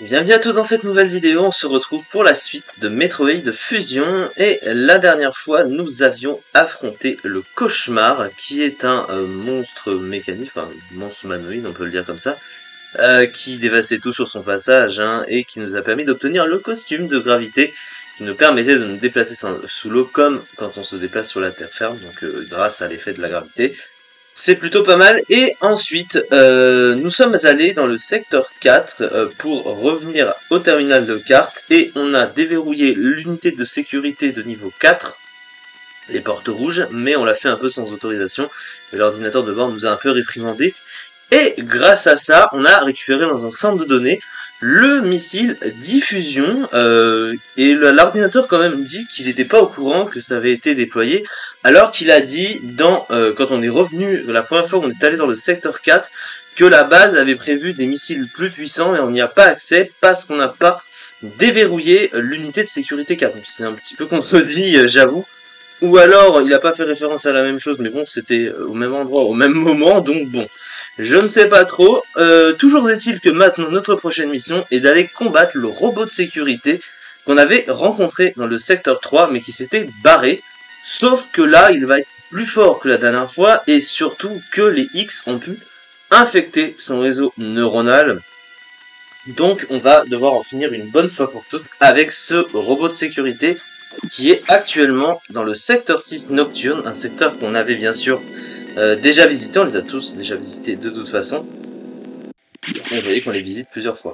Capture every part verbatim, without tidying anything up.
Bienvenue à tous dans cette nouvelle vidéo, on se retrouve pour la suite de Metroid Fusion et la dernière fois nous avions affronté le Cauchemar qui est un euh, monstre mécanique, enfin monstre humanoïde on peut le dire comme ça, euh, qui dévastait tout sur son passage hein, et qui nous a permis d'obtenir le costume de gravité qui nous permettait de nous déplacer sans, sous l'eau comme quand on se déplace sur la terre ferme, donc euh, grâce à l'effet de la gravité. C'est plutôt pas mal. Et ensuite, euh, nous sommes allés dans le secteur quatre euh, pour revenir au terminal de carte. Et on a déverrouillé l'unité de sécurité de niveau quatre, les portes rouges, mais on l'a fait un peu sans autorisation. L'ordinateur de bord nous a un peu réprimandé. Et grâce à ça, on a récupéré dans un centre de données le missile diffusion, euh, et l'ordinateur quand même dit qu'il n'était pas au courant que ça avait été déployé, alors qu'il a dit, dans euh, quand on est revenu, la première fois qu'on est allé dans le secteur quatre, que la base avait prévu des missiles plus puissants, et on n'y a pas accès parce qu'on n'a pas déverrouillé l'unité de sécurité quatre. Donc c'est un petit peu contredit, euh, j'avoue. Ou alors, il n'a pas fait référence à la même chose, mais bon, c'était au même endroit, au même moment, donc bon. Je ne sais pas trop. Euh, toujours est-il que maintenant, notre prochaine mission est d'aller combattre le robot de sécurité qu'on avait rencontré dans le secteur trois, mais qui s'était barré. Sauf que là, il va être plus fort que la dernière fois, et surtout que les X ont pu infecter son réseau neuronal. Donc, on va devoir en finir une bonne fois pour toutes avec ce robot de sécurité qui est actuellement dans le secteur six Nocturne, un secteur qu'on avait bien sûr euh, déjà visité, on les a tous déjà visités de toute façon. Et vous voyez qu'on les visite plusieurs fois.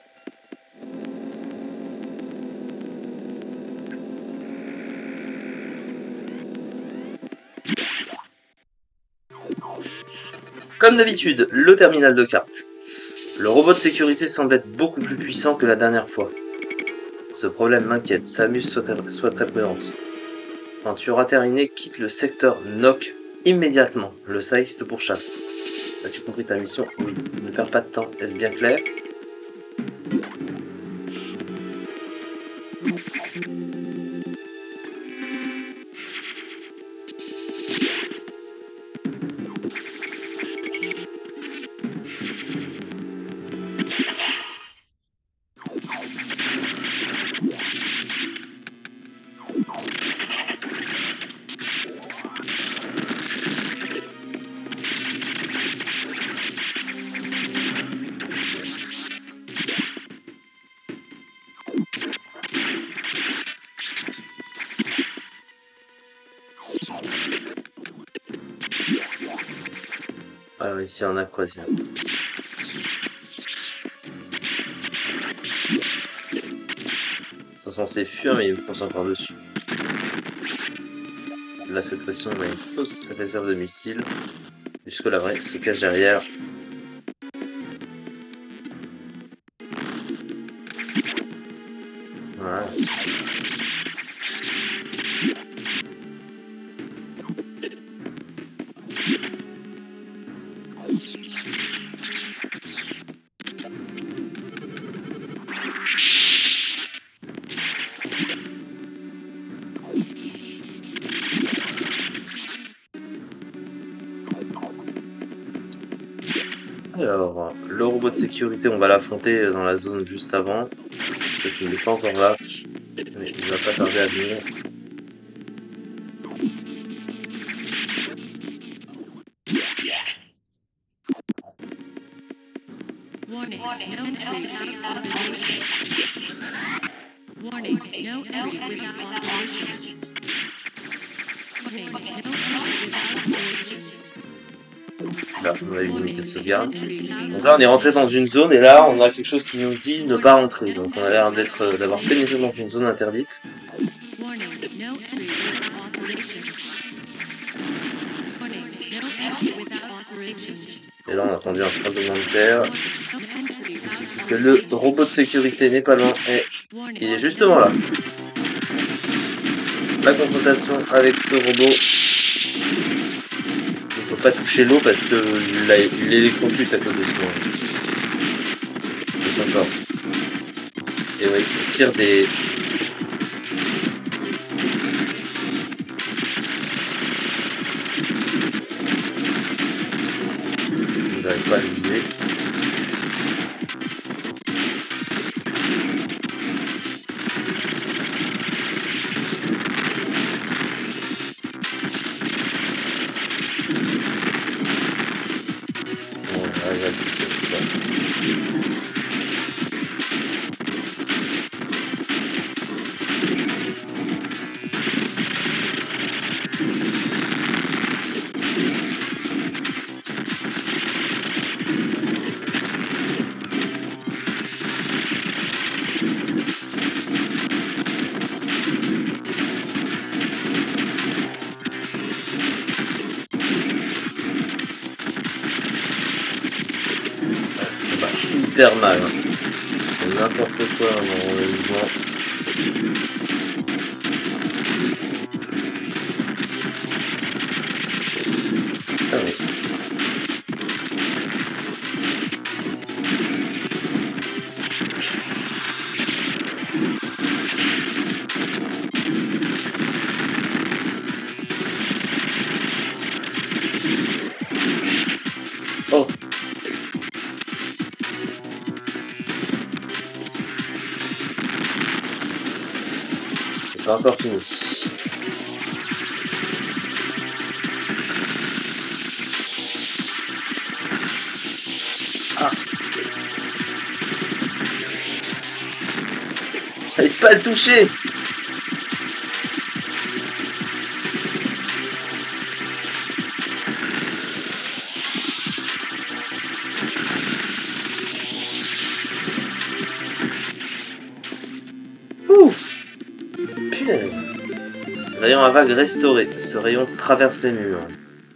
Comme d'habitude, le terminal de carte. Le robot de sécurité semble être beaucoup plus puissant que la dernière fois. Ce problème m'inquiète, Samus soit, soit très prudente. Quand tu auras terminé, quitte le secteur Noc immédiatement. Le Saïx te pourchasse. As-tu compris ta mission? Oui. Ne perds pas de temps. Est-ce bien clair? Alors ici on a quoi, tiens? Ils sont censés fuir mais ils me foncent encore dessus. Là cette fois-ci on a une fausse réserve de missiles. Puisque la vraie se cache derrière. Voilà. Alors, le robot de sécurité, on va l'affronter dans la zone juste avant. Peut-être qu'il n'est pas encore là, mais il va pas tarder à venir. Là, on a une unité de sauvegarde. Donc là, on est rentré dans une zone et là, on a quelque chose qui nous dit ne pas rentrer. Donc on a l'air d'être, d'avoir pénétré dans une zone interdite. Et là, on a entendu un tremblement de terre. Ce qui signifie que le robot de sécurité n'est pas loin et il est justement là. La confrontation avec ce robot. Il ne faut pas toucher l'eau parce que il électrocute à cause de ce moment. C'est sympa. Et ouais, il tire des... J'arrive pas à le viser. hyper mal. Hein. N'importe quoi dans l'enlèvement. Ah oui. Oh. C'est pas encore fini. Ah. J'arrive pas à le toucher. Ouh. Punaise. Rayon à vague restauré. Ce rayon traverse les murs.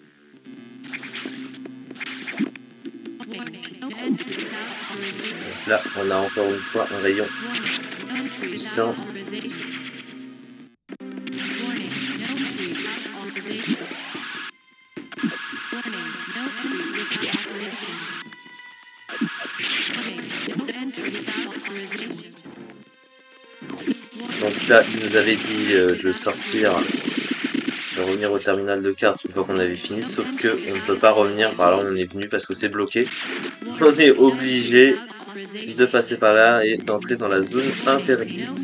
Donc là, on a encore une fois un rayon puissant. Donc là, il nous avait dit euh, de sortir, de revenir au terminal de carte une fois qu'on avait fini, sauf que on ne peut pas revenir par là où on est venu parce que c'est bloqué. On est obligé de passer par là et d'entrer dans la zone interdite.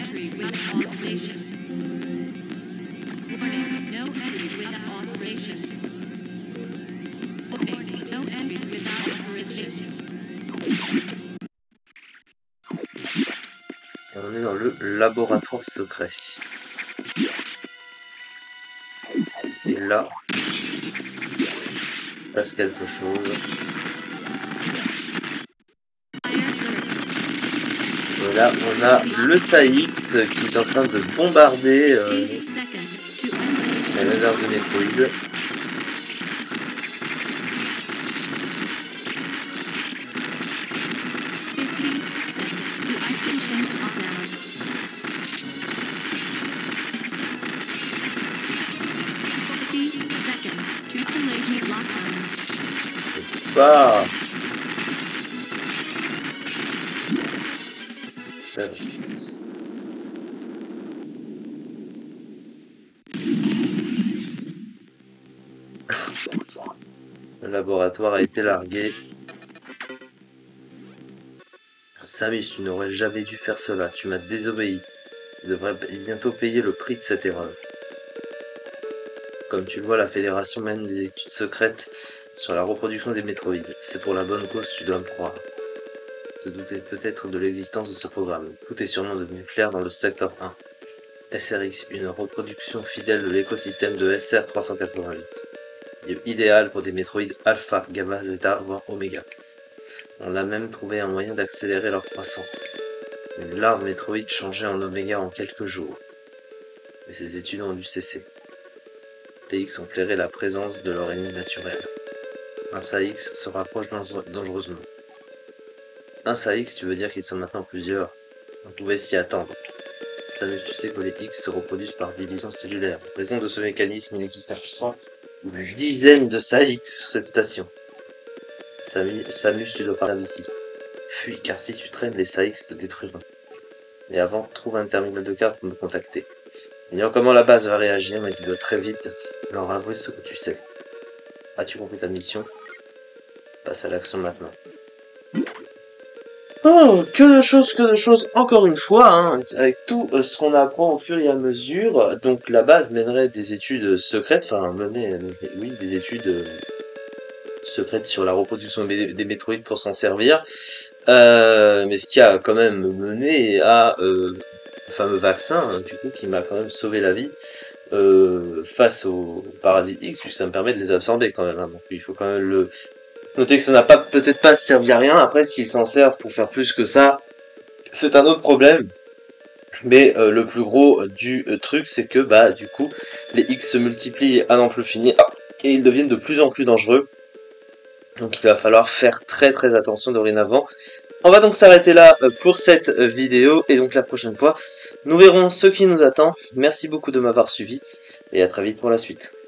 Et on est dans le laboratoire secret. Et là, il se passe quelque chose. Là, on a le S A X qui est en train de bombarder euh, la laser de Metroid. Pas. Ça... Le laboratoire a été largué. Samus, tu n'aurais jamais dû faire cela. Tu m'as désobéi. Tu devrais bientôt payer le prix de cette erreur. Comme tu le vois, la Fédération mène des études secrètes sur la reproduction des Metroid. C'est pour la bonne cause, tu dois me croire. Te doutais peut-être de l'existence de ce programme. Tout est sûrement devenu clair dans le secteur un. S R X, une reproduction fidèle de l'écosystème de S R trois cent quatre-vingt-huit. Idéal pour des Metroid Alpha, Gamma, Zeta, voire Oméga. On a même trouvé un moyen d'accélérer leur croissance. Une larve Metroid changeait en Oméga en quelques jours. Mais ces études ont dû cesser. Les X ont flairé la présence de leur ennemi naturel. Un S A X se rapproche dangereusement. Un S A X, tu veux dire qu'ils sont maintenant plusieurs? On pouvait s'y attendre. Samus, tu sais que les X se reproduisent par division cellulaire. En raison de ce mécanisme, il existe un cent une dizaine de S A X sur cette station. Samus, Samus tu dois partir d'ici. Fuis, car si tu traînes, les S A X te détruiront. Mais avant, trouve un terminal de carte pour me contacter. Ignore comment la base va réagir, mais tu dois très vite leur avouer ce que tu sais. As-tu compris ta mission? Passe à l'action maintenant. Oh, que de choses, que de choses, encore une fois, hein, avec tout euh, ce qu'on apprend au fur et à mesure. Donc la base mènerait des études secrètes, enfin mener, oui, des études euh, secrètes sur la reproduction des, des Metroid pour s'en servir. Euh, mais ce qui a quand même mené à euh, le fameux vaccin, hein, du coup, qui m'a quand même sauvé la vie euh, face aux parasites X, puisque ça me permet de les absorber quand même. Hein, donc il faut quand même le noter que ça n'a pas peut-être pas servi à rien. Après, s'ils s'en servent pour faire plus que ça, c'est un autre problème. Mais euh, le plus gros du euh, truc, c'est que bah du coup, les X se multiplient à n'en plus finir et ils deviennent de plus en plus dangereux. Donc il va falloir faire très très attention dorénavant On va donc s'arrêter là pour cette vidéo, et donc la prochaine fois, nous verrons ce qui nous attend. Merci beaucoup de m'avoir suivi, et à très vite pour la suite.